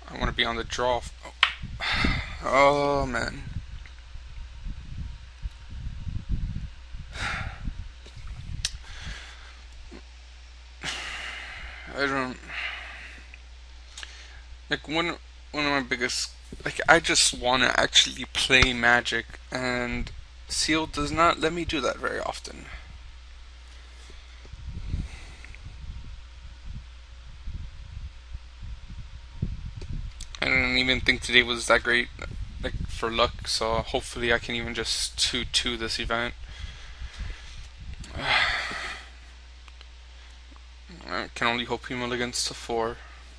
I want to be on the draw. Oh man. I don't like one of my biggest like I just want to actually play Magic, and Seal does not let me do that very often. I don't even think today was that great like for luck, so hopefully I can even just 2-2 this event. I can only hope he mulligans to 4.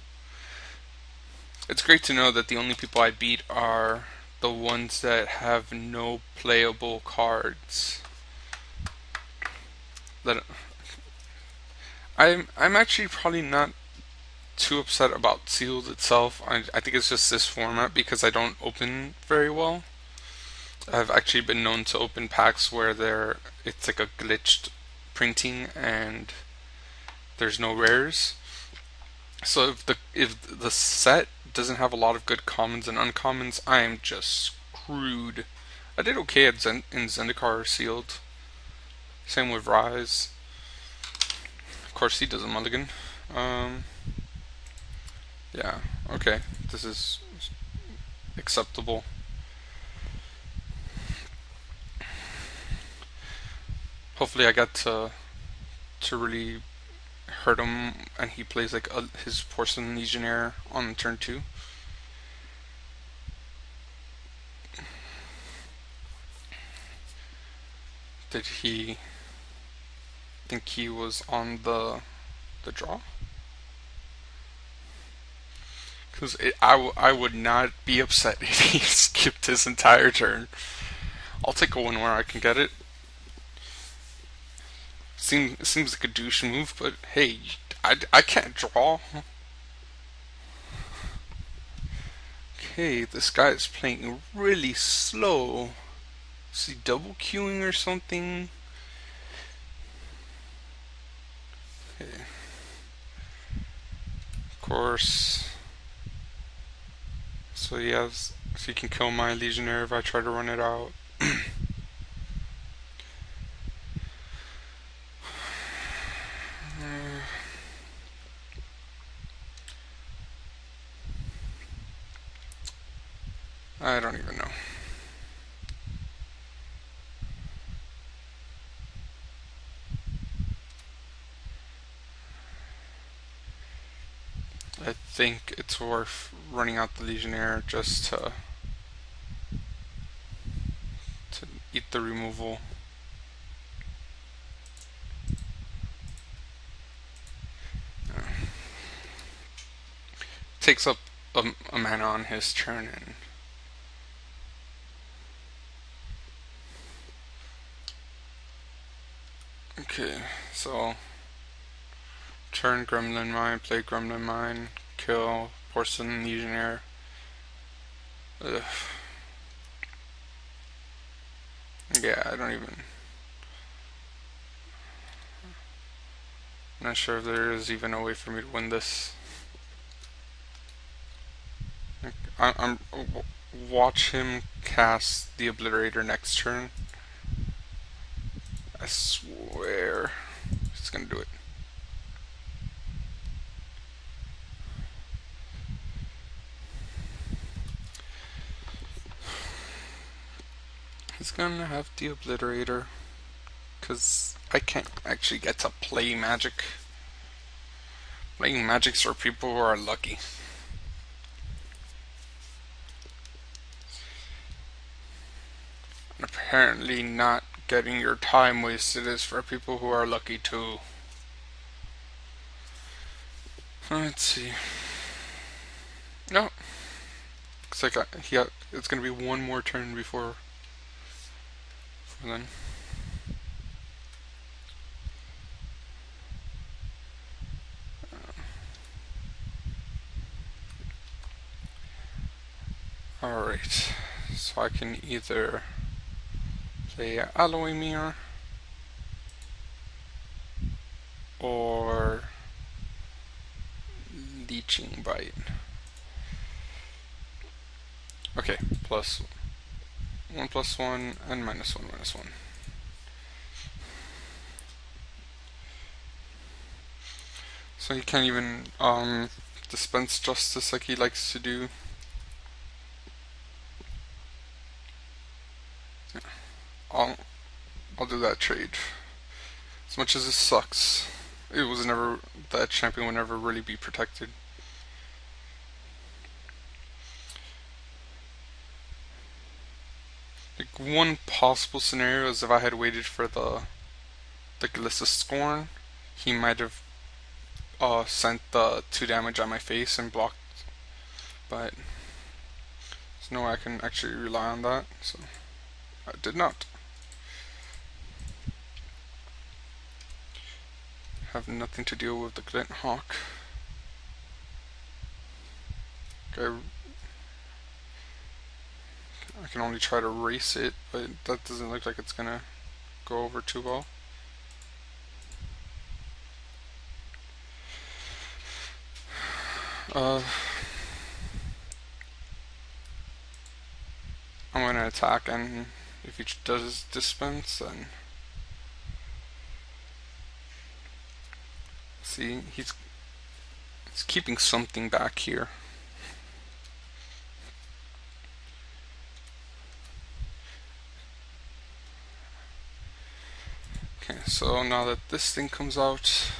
It's great to know that the only people I beat are the ones that have no playable cards. That I'm actually probably not too upset about Sealed itself. I think it's just this format because I don't open very well. I've actually been known to open packs where it's like a glitched printing and there's no rares. So if the set doesn't have a lot of good commons and uncommons, I am just screwed. I did okay in Zendikar Sealed. Same with Rise. Of course, he does a mulligan. Um, yeah, okay. This is acceptable. Hopefully, I got to really hurt him, and he plays like his Porcelain Legionnaire on turn 2. Did he think he was on the draw? Because I would not be upset if he skipped his entire turn. I'll take a one where I can get it. Seems like a douche move, but hey, I can't draw. Okay, this guy is playing really slow. Is he double queuing or something? Okay. Of course. So he can kill my Legionnaire if I try to run it out. I don't even know. I think it's worth running out the Legionnaire just to eat the removal. Takes up a mana on his turn, and okay, so turn Gremlin Mine, play Gremlin Mine, kill Porcelain Legionnaire. Ugh. Yeah, I don't even. I'm not sure if there is even a way for me to win this. I'm watch him cast the Obliterator next turn. I swear he's gonna do it. He's gonna have the Obliterator because I can't actually get to play Magic. Playing Magic's for people who are lucky. And apparently not getting your time wasted is for people who are lucky too. Let's see. No. Looks like it's gonna be one more turn before then. Alright. So I can either play Alloy Mirror or Leeching Bite. Okay, plus 1 plus 1 and minus 1 minus 1. So he can't even dispense justice like he likes to do. I'll I'll do that trade. As much as it sucks, it was never that champion would never really be protected. Like one possible scenario is if I had waited for the Glissa Scorn, he might have sent the 2 damage on my face and blocked, but there's no way I can actually rely on that, so I did not. Have nothing to deal with the Glint Hawk. Okay, I can only try to race it, but that doesn't look like it's gonna go over too well. I'm gonna attack, and if he does dispense, then see he's keeping something back here. Okay, so now that this thing comes out,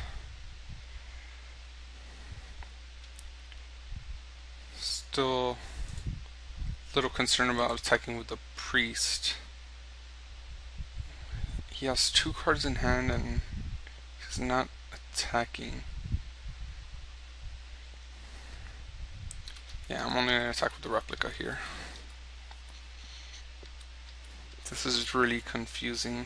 still a little concerned about attacking with the priest. He has 2 cards in hand and he's not attacking. Yeah, I'm only gonna attack with the replica here. This is really confusing.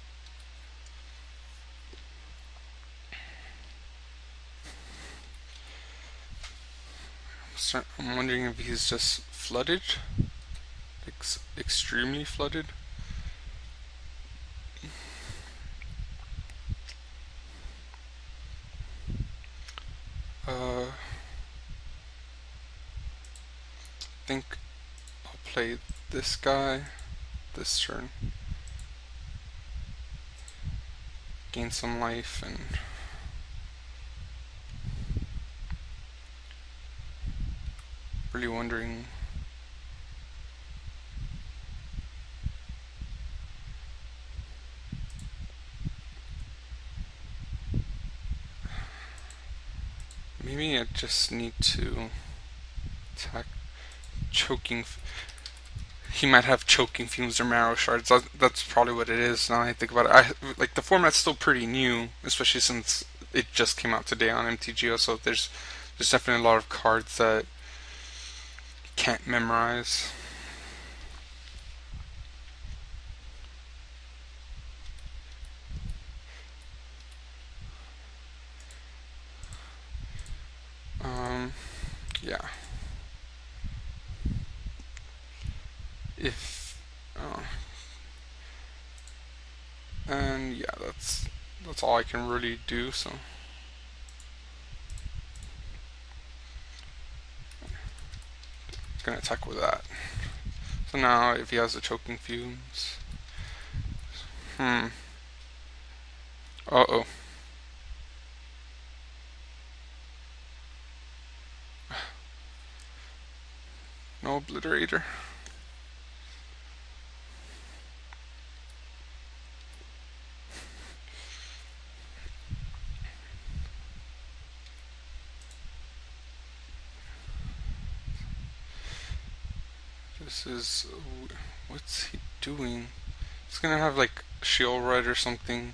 I'm wondering if he's just flooded, extremely flooded. I think I'll play this guy this turn, gain some life, and really wondering. Maybe I just need to attack choking. He might have choking fumes or marrow shards. That's probably what it is. Now I think about it, like the format's still pretty new, especially since it just came out today on MTGO. So there's definitely a lot of cards that you can't memorize. Yeah. If and yeah, that's all I can really do. So I'm gonna attack with that. So now if he has the choking fumes, uh-oh. No obliterator. This is what's he doing? He's gonna have like shield red or something.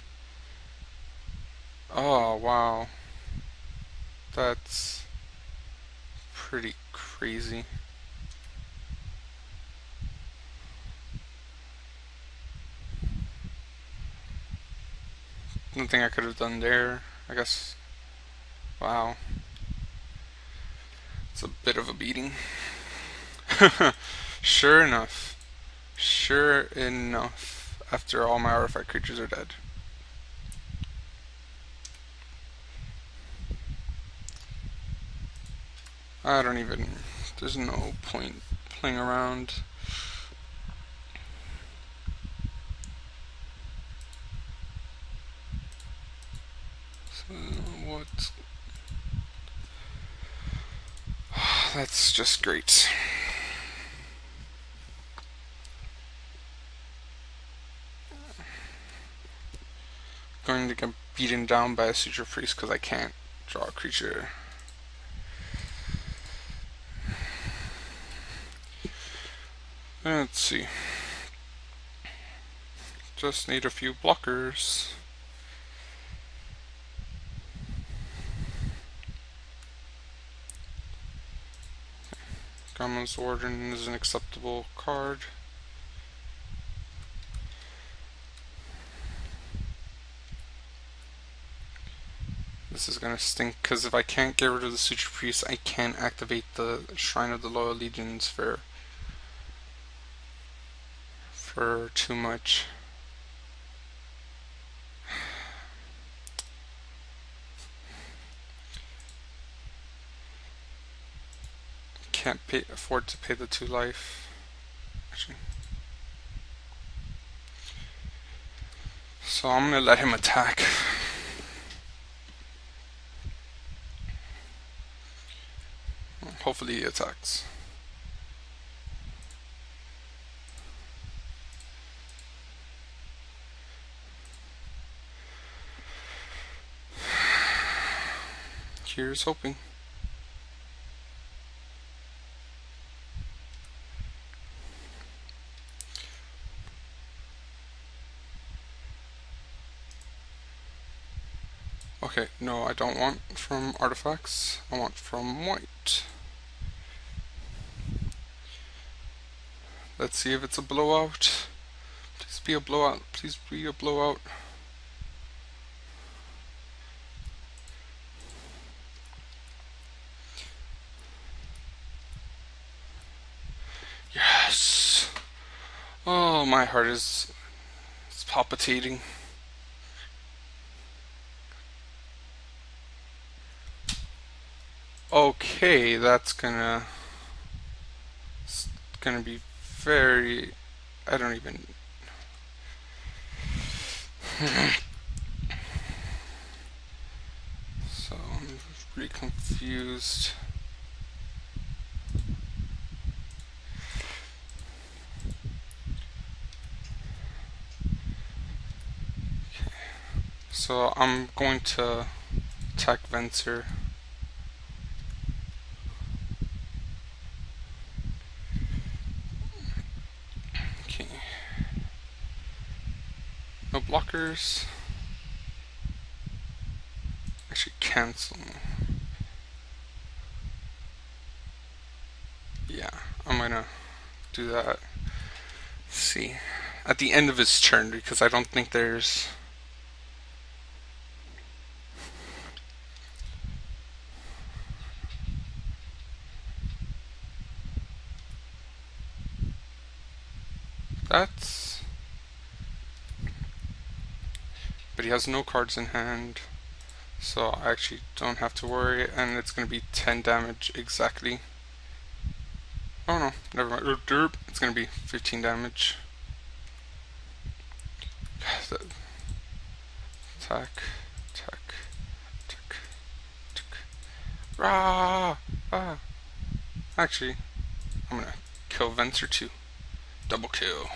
Oh wow, that's pretty crazy. Nothing I could have done there, I guess. Wow, it's a bit of a beating. Sure enough, sure enough, after all my artifact creatures are dead. I don't even, there's no point playing around. So what? That's just great. Going to get beaten down by a Suture Priest because I can't draw a creature. Let's see. Just need a few blockers. Gremlin's Warden is an acceptable card. This is gonna stink because if I can't get rid of the Suture Priest, I can't activate the Shrine of the Loyal Legions for too much. Can't afford to pay the 2 life. Actually. So I'm gonna let him attack. Hopefully he attacks. Here's hoping. Okay, no, I don't want from artifacts. I want from white. Let's see if it's a blowout. Please be a blowout. Please be a blowout. Yes! Oh, my heart is palpitating. Okay, that's gonna be very... I don't even... So, I'm pretty confused. Okay. So, I'm going to attack Venser. Okay. No blockers. Actually, cancel. Yeah, I'm gonna do that. Let's see. At the end of his turn, because I don't think there's... That's... But he has no cards in hand, so I actually don't have to worry, and it's going to be 10 damage exactly. Oh no, never mind. Derp. It's going to be 15 damage. Attack, attack, attack, attack. Rah! Ah! Actually, I'm going to kill Venser too. Double kill.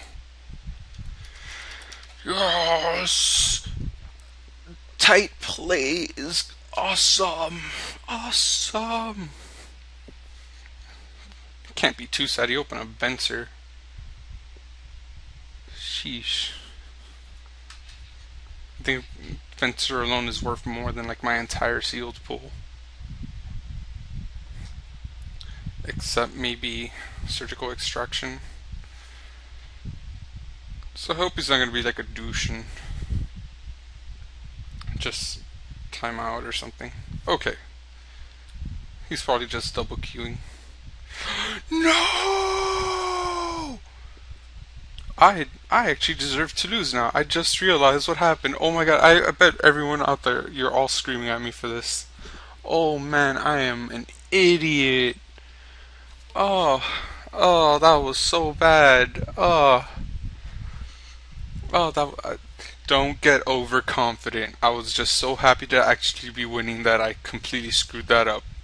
Yes! Tight play is awesome! Awesome! Can't be too sad. He opened a Venser. Sheesh. I think Venser alone is worth more than like my entire sealed pool. Except maybe surgical extraction. So I hope he's not going to be like a douche and just time out or something. Okay. He's probably just double queuing. No! I actually deserve to lose now. I just realized what happened. Oh my god, I bet everyone out there, you're all screaming at me for this. Oh man, I am an idiot. Oh, Oh, that was so bad. Oh, don't get overconfident. I was just so happy to actually be winning that I completely screwed that up.